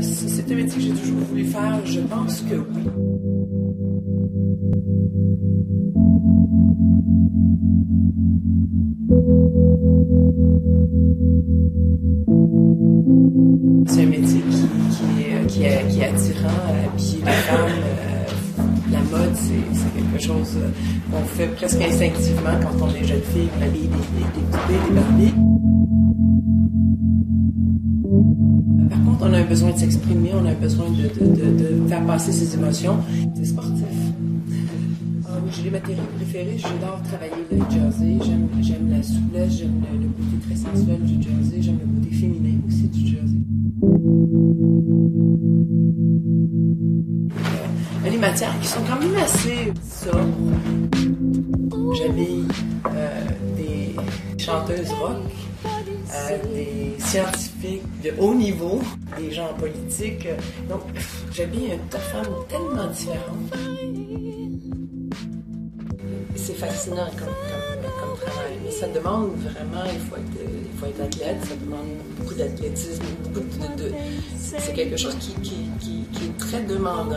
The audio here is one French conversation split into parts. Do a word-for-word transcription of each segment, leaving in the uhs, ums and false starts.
si c'est un métier que j'ai toujours voulu faire, je pense que oui. C'est un métier qui, qui, est, qui, est, qui est attirant, euh, puis les femmes, euh, la mode, c'est quelque chose euh, qu'on fait presque instinctivement quand on est jeune fille, on habille des, des, des poupées, des Barbies. Par contre, on a un besoin de s'exprimer, on a un besoin de, de, de, de faire passer ses émotions. C'est sportif. Ah oui, j'ai les matériaux préférés, j'adore travailler le jersey, j'aime la souplesse, j'aime le, le côté très sensuel du jersey, j'aime le côté féminin aussi du jersey. Euh, les matières qui sont quand même assez sobres. J'habille euh, des chanteuses rock, euh, des scientifiques de haut niveau, des gens politiques. Donc, j'habille une femme tellement différente. C'est fascinant comme, comme, comme travail, mais ça demande vraiment, il faut être, il faut être athlète, ça demande beaucoup d'athlétisme, beaucoup de... de c'est quelque chose qui, qui, qui, qui est très demandant.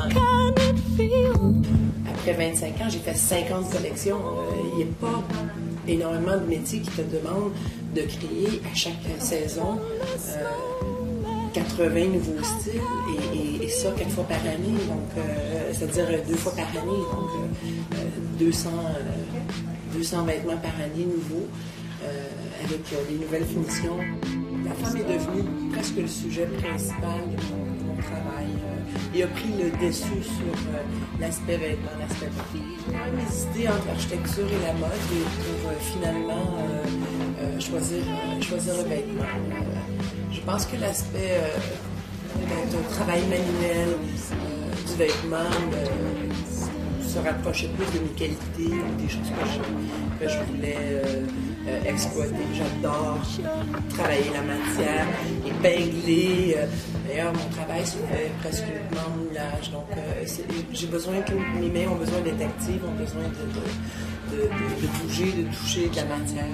Après vingt-cinq ans, j'ai fait cinquante collections. Euh, il n'y a pas énormément de métiers qui te demandent de créer à chaque saison euh, quatre-vingts nouveaux styles et, et, et ça quatre fois par année, donc euh, c'est-à-dire deux fois par année, donc euh, deux cents, euh, deux cents vêtements par année nouveaux euh, avec euh, des nouvelles finitions. La femme est devenue presque le sujet principal de mon, de mon travail euh, et a pris le dessus sur euh, l'aspect vêtement, l'aspect mode. J'ai quand même hésité entre l'architecture et la mode et pour euh, finalement euh, euh, choisir, euh, choisir le vêtement. Euh, je pense que l'aspect euh, d'un travail manuel euh, du vêtement euh, se rapprochait plus de mes qualités ou des choses que je, que je voulais euh, euh, exploiter. J'adore travailler la matière, épingler. Euh, D'ailleurs, mon travail se fait presque uniquement en moulage. Donc, euh, j'ai besoin que mes mains ont besoin d'être actives, ont besoin de, de, de, de, de bouger, de toucher de la matière.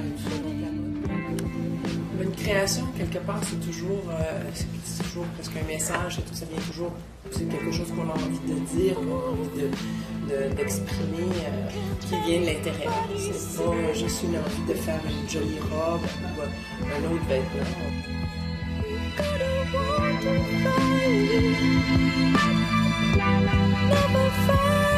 Une création, quelque part, c'est toujours, euh, c'est toujours presque un message, et tout ça vient toujours, c'est quelque chose qu'on a envie de dire, qu'on a envie de, de, d'exprimer, euh, qui vient de l'intérieur. C'est pas juste une envie de faire une jolie robe ou euh, un autre vêtement. Never find